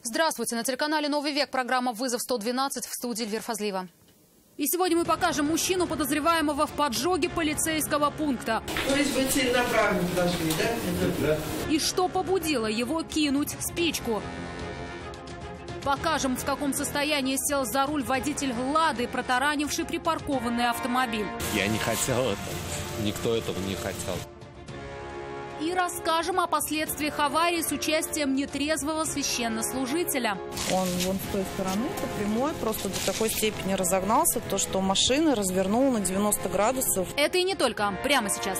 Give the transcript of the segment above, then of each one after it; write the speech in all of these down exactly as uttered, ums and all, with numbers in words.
Здравствуйте. На телеканале «Новый век» программа «Вызов сто двенадцать», в студии Эльвира Фазлиева. И сегодня мы покажем мужчину, подозреваемого в поджоге полицейского пункта. То есть вы целенаправленно подошли, да? Да. И что побудило его кинуть спичку. Покажем, в каком состоянии сел за руль водитель «Лады», протаранивший припаркованный автомобиль. Я не хотел этого. Никто этого не хотел. И расскажем о последствиях аварии с участием нетрезвого священнослужителя. Он вон с той стороны, по прямой, просто до такой степени разогнался, то что машина развернула на девяносто градусов. Это и не только. Прямо сейчас.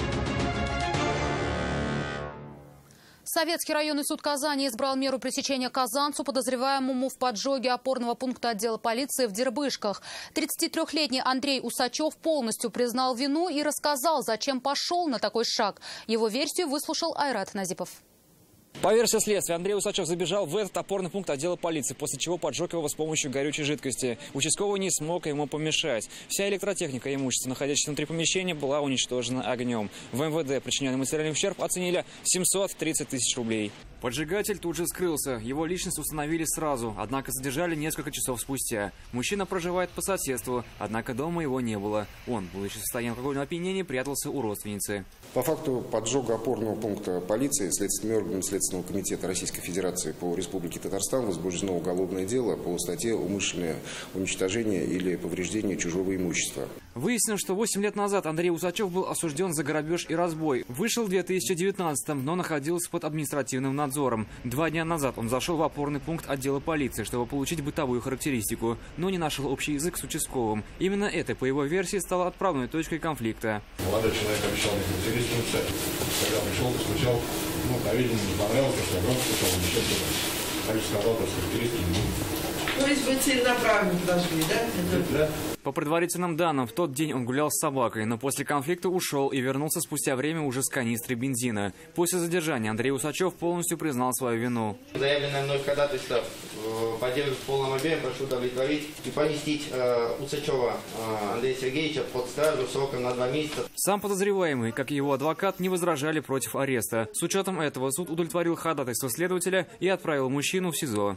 Советский районный суд Казани избрал меру пресечения казанцу, подозреваемому в поджоге опорного пункта отдела полиции в Дербышках. тридцатитрёхлетний Андрей Усачев полностью признал вину и рассказал, зачем пошел на такой шаг. Его версию выслушал Айрат Назипов. По версии следствия, Андрей Усачев забежал в этот опорный пункт отдела полиции, после чего поджег его с помощью горючей жидкости. Участковый не смог ему помешать. Вся электротехника и имущество, находящееся внутри помещения, была уничтожена огнем. В эм вэ дэ причиненный материальный ущерб оценили в семьсот тридцать тысяч рублей. Поджигатель тут же скрылся. Его личность установили сразу, однако задержали несколько часов спустя. Мужчина проживает по соседству, однако дома его не было. Он, будучи в состоянии алкогольного опьянения, прятался у родственницы. По факту поджога опорного пункта полиции следственными органами Следственного комитета Российской Федерации по Республике Татарстан возбуждено уголовное дело по статье «Умышленное уничтожение или повреждение чужого имущества». Выяснилось, что восемь лет назад Андрей Усачев был осужден за грабеж и разбой. Вышел в две тысячи девятнадцатом, но находился под административным надзором. Два дня назад он зашел в опорный пункт отдела полиции, чтобы получить бытовую характеристику, но не нашел общий язык с участковым. Именно это, по его версии, стало отправной точкой конфликта. Молодой человек обещал мне характеристику написать. Когда пришел, постучал, ну, по-видимому, не понравилось, что я громко стучал, ничего не так же сказал, что характеристики не будет. То есть вы целенаправленно подошли, да? Да. По предварительным данным, в тот день он гулял с собакой, но после конфликта ушел и вернулся спустя время уже с канистрой бензина. После задержания Андрей Усачев полностью признал свою вину. Заявленное мной ходатайство по делу в полном объеме прошу удовлетворить и поместить э, Усачева э, Андрея Сергеевича под стражу сроком на два месяца. Сам подозреваемый, как и его адвокат, не возражали против ареста. С учетом этого суд удовлетворил ходатайство следователя и отправил мужчину в СИЗО.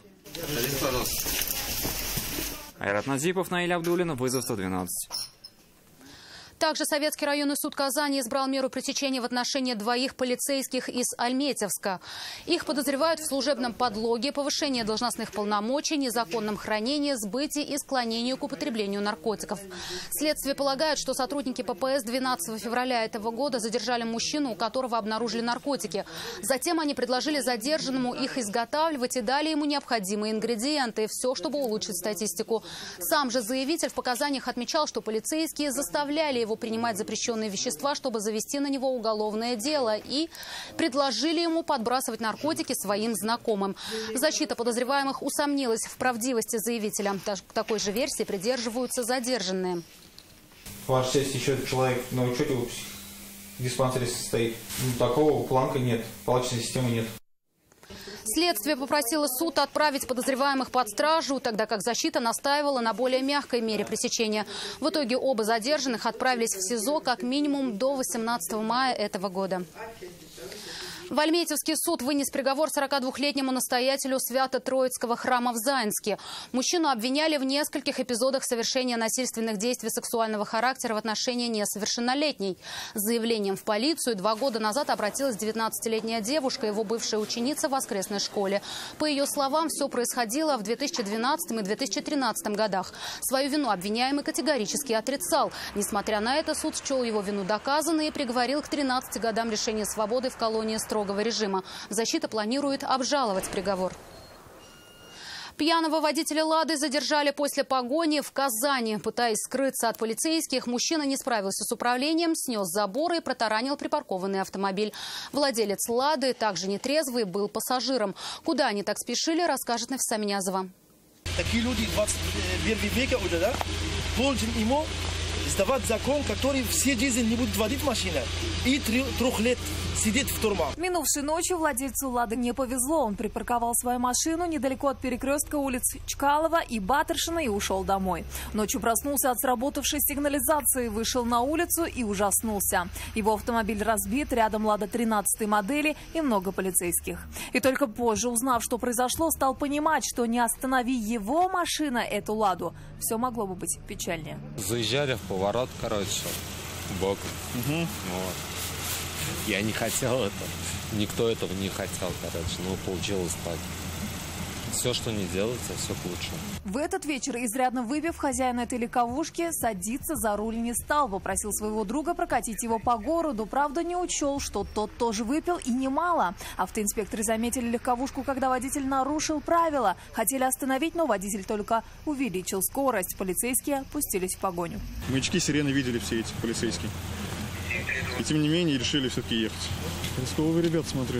Айрат Назипов, Наиль Абдуллин, «Вызов сто двенадцать». Также Советский районный суд Казани избрал меру пресечения в отношении двоих полицейских из Альметьевска. Их подозревают в служебном подлоге, повышении должностных полномочий, незаконном хранении, сбытии и склонении к употреблению наркотиков. Следствие полагает, что сотрудники пэ пэ эс двенадцатого февраля этого года задержали мужчину, у которого обнаружили наркотики. Затем они предложили задержанному их изготавливать и дали ему необходимые ингредиенты. Все, чтобы улучшить статистику. Сам же заявитель в показаниях отмечал, что полицейские заставляли его принимать запрещенные вещества, чтобы завести на него уголовное дело, и предложили ему подбрасывать наркотики своим знакомым. Защита подозреваемых усомнилась в правдивости заявителя. К такой же версии придерживаются задержанные. Ваша честь, еще человек на учете в диспансере состоит. Ну, такого планка нет, палочной системы нет. Следствие попросило суд отправить подозреваемых под стражу, тогда как защита настаивала на более мягкой мере пресечения. В итоге оба задержанных отправились в СИЗО как минимум до восемнадцатого мая этого года. В Альметьевский суд вынес приговор сорокадвухлетнему настоятелю Свято-Троицкого храма в Заинске. Мужчину обвиняли в нескольких эпизодах совершения насильственных действий сексуального характера в отношении несовершеннолетней. С заявлением в полицию два года назад обратилась девятнадцатилетняя девушка, его бывшая ученица в воскресной школе. По ее словам, все происходило в две тысячи двенадцатом и две тысячи тринадцатом годах. Свою вину обвиняемый категорически отрицал. Несмотря на это, суд счел его вину доказанной и приговорил к тринадцати годам лишения свободы в колонии строгого режима. Защита планирует обжаловать приговор. Пьяного водителя «Лады» задержали после погони в Казани. Пытаясь скрыться от полицейских, мужчина не справился с управлением, снес заборы и протаранил припаркованный автомобиль. Владелец «Лады», также нетрезвый, был пассажиром. Куда они так спешили, расскажет Нафиса Минязова. Такие люди двадцать первого века уже, да, должен ему издавать закон, который все дизель не будут водить машины. И трех лет сидеть в тюрьме. Минувшей ночью владельцу «Лады» не повезло. Он припарковал свою машину недалеко от перекрестка улиц Чкалова и Батыршина и ушел домой. Ночью проснулся от сработавшей сигнализации, вышел на улицу и ужаснулся. Его автомобиль разбит, рядом «Лада» тринадцатой модели и много полицейских. И только позже, узнав, что произошло, стал понимать, что не останови его машина эту «Ладу», все могло бы быть печальнее. Заезжали в поворот, короче, боком. Угу. Вот. Я не хотел этого. Никто этого не хотел, короче. Но получилось так. Все, что не делается, все к лучшему. В этот вечер, изрядно выпив, хозяин этой легковушки садиться за руль не стал. Попросил своего друга прокатить его по городу. Правда, не учел, что тот тоже выпил и немало. Автоинспекторы заметили легковушку, когда водитель нарушил правила. Хотели остановить, но водитель только увеличил скорость. Полицейские пустились в погоню. Маячки, сирены видели все эти полицейские. И тем не менее решили все-таки ехать. Рисковые ребят, смотрю.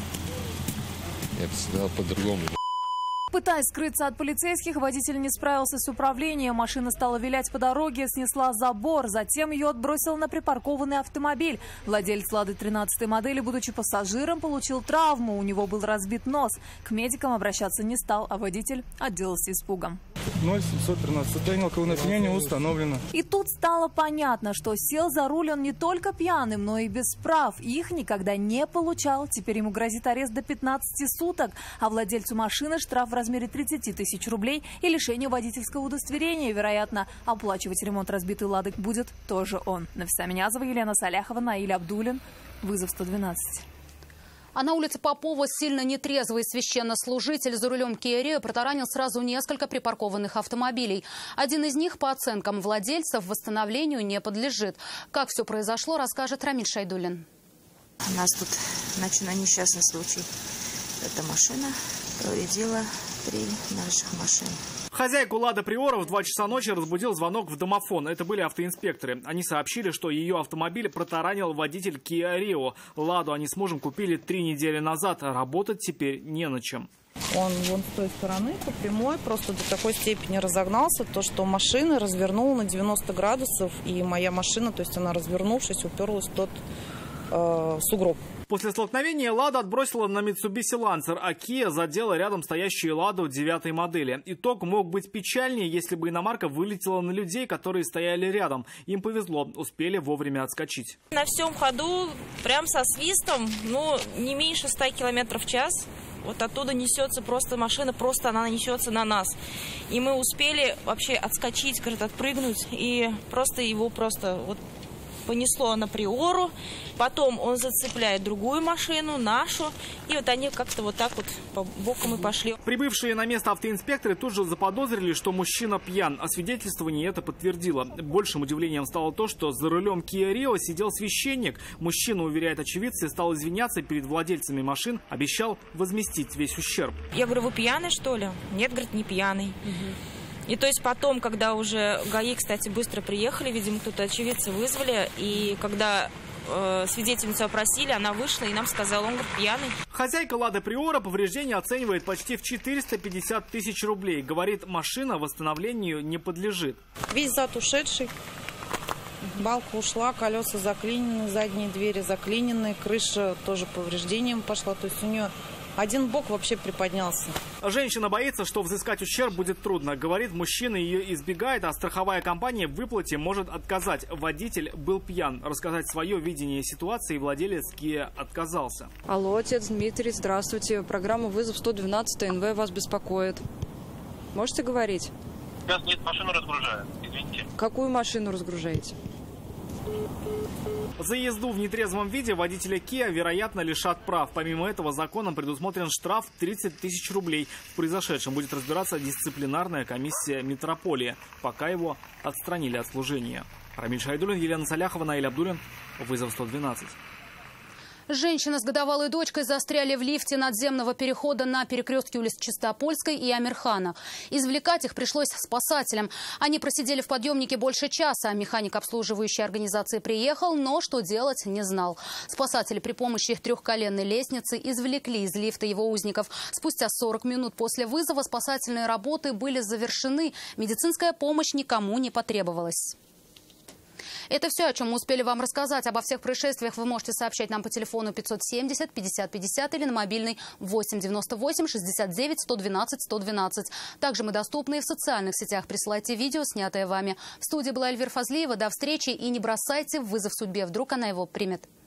Я бы сказал по-другому. Пытаясь скрыться от полицейских, водитель не справился с управлением. Машина стала вилять по дороге, снесла забор. Затем ее отбросил на припаркованный автомобиль. Владелец «Лады» тринадцатой модели, будучи пассажиром, получил травму. У него был разбит нос. К медикам обращаться не стал, а водитель отделался испугом. ноль семьсот тринадцать. Состояние алкогольного опьянения установлено. И тут стало понятно, что сел за руль он не только пьяным, но и без прав. Их никогда не получал. Теперь ему грозит арест до пятнадцати суток. А владельцу машины штраф в размере тридцати тысяч рублей и лишение водительского удостоверения. Вероятно, оплачивать ремонт разбитой «Лады» будет тоже он. Нафиса Минязова, Елена Саляхова, Наиль Абдулин. Вызов сто двенадцать. А на улице Попова сильно нетрезвый священнослужитель за рулем Kia Rio протаранил сразу несколько припаркованных автомобилей. Один из них, по оценкам владельцев, восстановлению не подлежит. Как все произошло, расскажет Рамиль Шайдуллин. У нас тут начался несчастный случай. Эта машина повредила три наших машин. Хозяйку «Лада Приора в два часа ночи разбудил звонок в домофон. Это были автоинспекторы. Они сообщили, что ее автомобиль протаранил водитель Kia Rio. «Ладу» они с мужем купили три недели назад, а работать теперь не на чем. Он вон с той стороны по прямой просто до такой степени разогнался, то что машина развернула на девяносто градусов, и моя машина, то есть она, развернувшись, уперлась в тот э, сугроб. После столкновения «Лада» отбросила на Mitsubishi Lancer, а Kia задела рядом стоящую «Ладу» девятой модели. Итог мог быть печальнее, если бы иномарка вылетела на людей, которые стояли рядом. Им повезло, успели вовремя отскочить. На всем ходу, прям со свистом, ну, не меньше ста километров в час. Вот оттуда несется просто машина, просто она несется на нас. И мы успели вообще отскочить, говорит, отпрыгнуть, и просто его просто вот понесло на Приору. Потом он зацепляет другую машину, нашу, и вот они как-то вот так вот по бокам и пошли. Прибывшие на место автоинспекторы тут же заподозрили, что мужчина пьян, а свидетельствование это подтвердило. Большим удивлением стало то, что за рулем Kia Rio сидел священник. Мужчина, уверяет очевидцы, стал извиняться перед владельцами машин, обещал возместить весь ущерб. Я говорю, вы пьяный, что ли? Нет, говорит, не пьяный. Угу. И то есть потом, когда уже ГАИ, кстати, быстро приехали, видимо, кто-то очевидцы вызвали, и когда э, свидетельницу опросили, она вышла и нам сказала, он говорит, пьяный. Хозяйка «Лады Приора» повреждения оценивает почти в четыреста пятьдесят тысяч рублей. Говорит, машина восстановлению не подлежит. Весь зад ушедший, балка ушла, колеса заклинены, задние двери заклинены, крыша тоже повреждением пошла, то есть у нее... Один бок вообще приподнялся. Женщина боится, что взыскать ущерб будет трудно. Говорит, мужчина ее избегает, а страховая компания в выплате может отказать. Водитель был пьян. Рассказать свое видение ситуации владелец Kia отказался. Алло, отец Дмитрий, здравствуйте. Программа «Вызов сто двенадцать», ТНВ вас беспокоит. Можете говорить? Сейчас нет, машину разгружаю. Извините. Какую машину разгружаете? За езду в нетрезвом виде водителя Kia, вероятно, лишат прав. Помимо этого, законом предусмотрен штраф тридцать тысяч рублей. В произошедшем будет разбираться дисциплинарная комиссия метрополии, пока его отстранили от служения. Рамиль Шайдуллин, Елена Саляхова, Наиль Абдулин. Вызов сто двенадцать. Женщина с годовалой дочкой застряли в лифте надземного перехода на перекрестке улиц Чистопольской и Амирхана. Извлекать их пришлось спасателям. Они просидели в подъемнике больше часа. Механик обслуживающей организации приехал, но что делать не знал. Спасатели при помощи их трехколенной лестницы извлекли из лифта его узников. Спустя сорок минут после вызова спасательные работы были завершены. Медицинская помощь никому не потребовалась. Это все, о чем мы успели вам рассказать. Обо всех происшествиях вы можете сообщать нам по телефону пятьсот семьдесят пятьдесят пятьдесят или на мобильный восемь девяносто восемь шестьдесят девять сто двенадцать сто двенадцать. Также мы доступны и в социальных сетях. Присылайте видео, снятое вами. В студии была Эльвира Фазлиева. До встречи и не бросайте вызов судьбе. Вдруг она его примет.